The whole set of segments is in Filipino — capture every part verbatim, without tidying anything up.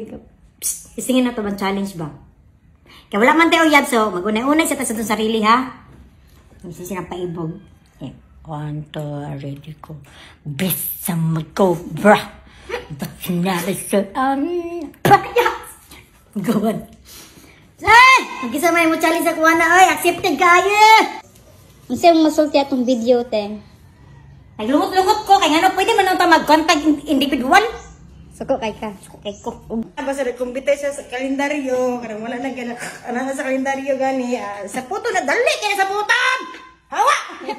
Psst, isingin na to bang challenge ba? Kaya wala man tayo yab, so mag-unay-unay sa tas sarili ha. Hindi siya paibog. Eh, one, two, ready ko. Best sa mag-cobra. Ba't sinabi sa ang payas? Go on. Ay! Mag-isa may mo challenge sa kuha na, oy. Accepted kayo! Ang siyang masulti atong video, te. Naglungot-lungot ko. Kaya nga, pwede man nang mag-contact individual. Suko kay ka. Suko kay ko. Basta nagkumpita siya sa kalendaryo. Karang wala na gana. Ano na sa kalendaryo gani. Uh, sa puto na dali kaya sa putan! Hawa!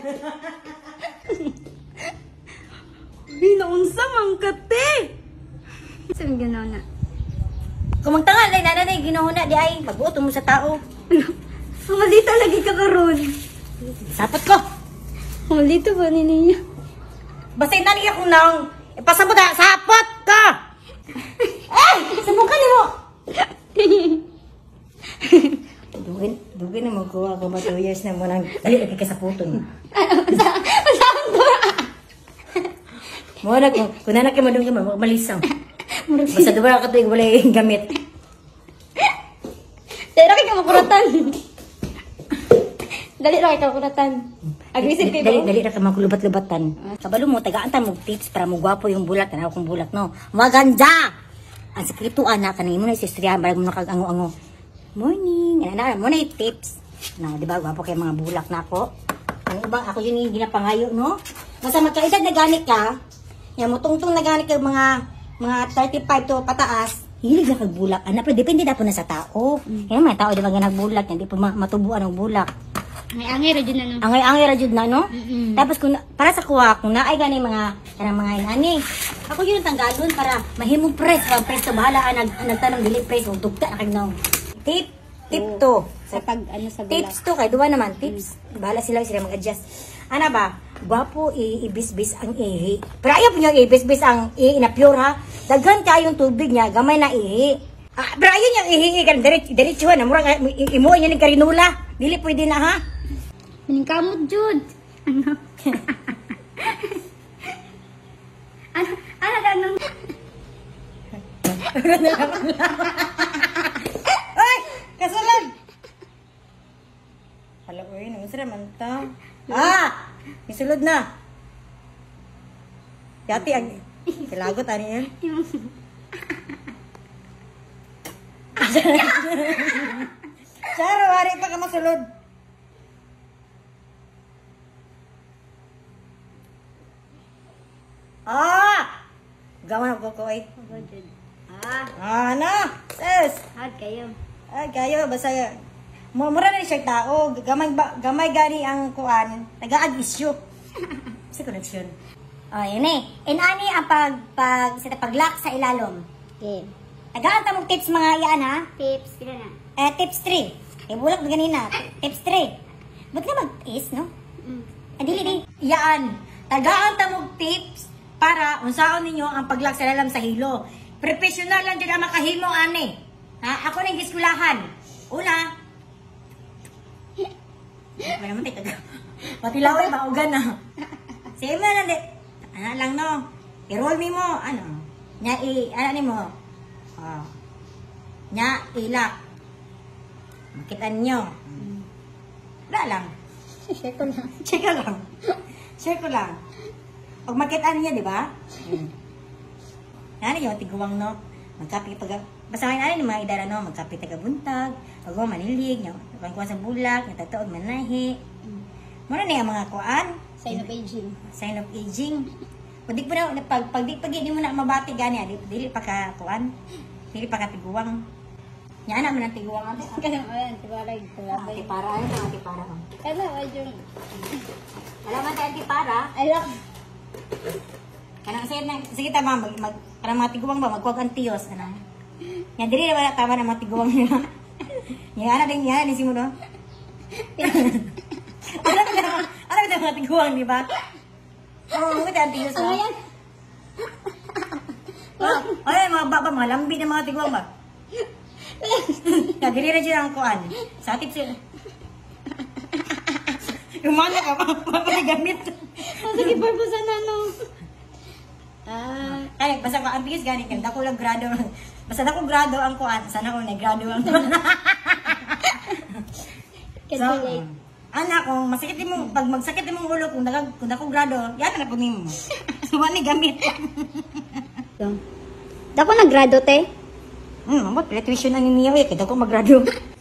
Binaunsa man ka, te. Saan gano'n na? Kung magtangal, ay nananay, ginahuna di ay. Magbuto mo sa tao. Malita lagi ka karon. Sapot ko. Malita ba ni niya? Basta yung naniya kong nang ipasabot na, sapot ka! Eh! Sabukan mo! Dugin, dugin na magkuha ko ba two years na mo nang dali lagi ka sa puto mo. Mo na kung kung nanak mo dugin mo malisang. Basta duwa ka tuig wala yung gamit. Dali ra ka makuratan. Dali ra ka makuratan. Aggressive kayo. Dali dali ra ka maglubat-lubatan. Kabalo mo tagaan ta mo tips para mo gwapo yung bulak tanaw kong bulak no. Maganda. Ang sekreto ana kanay mo na istorya barag mo nakagango-ango. Morning. Ana mo na tips. No, di ba gwapo kay mga bulak na ako. Ang iba ako yun yung ginapangayo no. Basta magkaedad na ganit ka. Yan mo tungtong na ganit ka mga mga thirty-five to pataas. Hilig na kagbulak. Ana pero depende na po na sa tao. Mm. Kaya may tao di ba nga nagbulak, hindi po matubuan ng bulak. Angay-angay ra jud na no. Angay-angay ra jud na no. Mm-mm. Tapos kung para sa kuha kung naay gani mga kanang mga inani. Ako yun tanggalon para mahimong press, pag press to bahala nag nagtanong dili press ug dugta na kay no. Tip tip to. Sa pag ano sa bulak. Tips to kay duwa naman tips. Bahala sila sila mag-adjust. Ana ba? Gwapo i-ibis-bis ang ihi. Pero ayaw po niya i-ibis-bis ang ihi na pure ha. Daghan kayong tubig niya, gamay na ihi. Ah, pero ayaw niya ihi kan diretsuhan na murag imo niya ning karinula. Dili pwede na ha. Maning kamot jud. Ano? ano? Ano ganun? Ay! Kasalan! Hala, uy, namusira man ta. Ah! Isulod na. Yati ang kilagot ani yan. Saro, wari pa ka masulod. Ah! Gawan ako ko eh. Ah, Ah, ano? Sis! Hard kayo. Ay, kayo, basta mo mura na siya tao, gamay ba, gamay gani ang kuan, nagaag issue. Sa connection. oh, yun eh. Inani ang pag pag sa paglock sa ilalom. Okay. Tagaan ta mong tips mga iyan ha. Tips kila na. Eh tips three. Eh bulak na ganina. Tips three. Ba't ka mag-is no? Mm. Eh dili di. Yan. Tagaan ta mong tips para unsaon ninyo ang paglock sa ilalom sa hilo. Professional lang dyan ang makahimo ani. Ha? Ako nang giskulahan. Una, Wala naman tayo taga. Pati laway, maugan na. Sige mo na lang, ano lang no. I-roll me mo, ano. Nya i, ano ni mo. Oh. Nya ilak. Makitaan nyo. Wala lang. Share ko lang. Check ko lang. Share ko lang. Pag makitaan niya, di ba? Hmm. Ano yun, tiguwang no. Magkapit pag... Basta ngayon ano yung mga idara no, magkapit tagabuntag, pag manilig, pagkuhan sa bulak, natatood manahi. Muna na yung mga kuan. Sign of aging. Sign of aging. Pag di po na, pag, pag di, pag di mo na mabati gani, di, dili pa ka kuan, dili pa ka tiguwang. Yan naman ang tiguwang ate. Kasi ayan, tibarag, Ah, tibarag. Antipara, ano ang antipara ko? Ano, ay yung... Wala man tayo antipara. Ay, lang. Kanang sige na, sige tama, mag, mag, kanang mga tiguwang ba, magkuwag ang tiyos, ano? Yan, dili na wala tama na mga tiguwang nila. Yan, ano din yan, din si mo, no? Ano na, ano na mga tiguwang, di ba? Oo, oh, mga tiyos, Ano no? yan? Oh, ay, mga baba, mga lambi na mga tiguwang ba? Yan, dili na dyan ang kuan. Sa atip siya. Yung mga ka, mapaligamit. Sige, purpose na no. Ah, Ay, basta ka, ang bilis ganit yan. Dako lang grado. Basta na ko grado ang kuan, sana ko nag-grado ang So, anak, kung masakit mo, pag magsakit mo ulo, kung nag kung ako grado, yan na po nimo. Suwa ni gamit. Dako naggrado te. Hmm, mo tuition na ni niya, kaya ko maggrado.